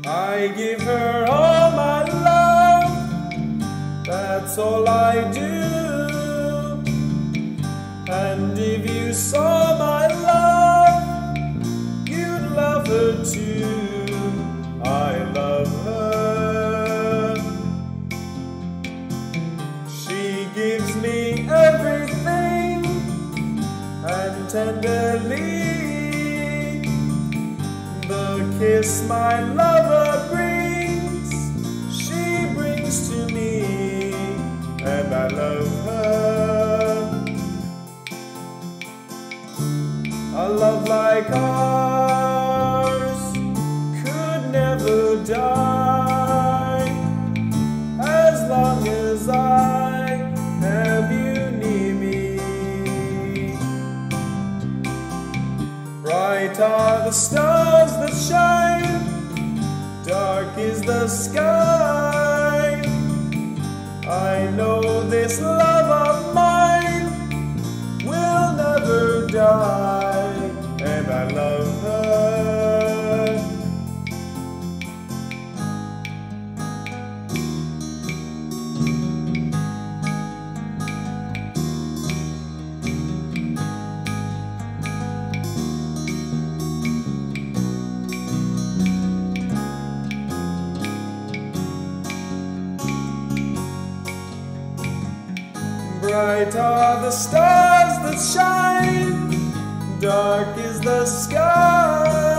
I give her all my love, that's all I do. And if you saw my love, you'd love her too. I love her. She gives me everything, and tenderly the kiss my lover brings, she brings to me, and I love her. A love like ours could never die, as long as I have you near me. Bright are the stars that shine, dark is the sky. I know this love of mine will never die, and I love her. Bright are the stars that shine, dark is the sky.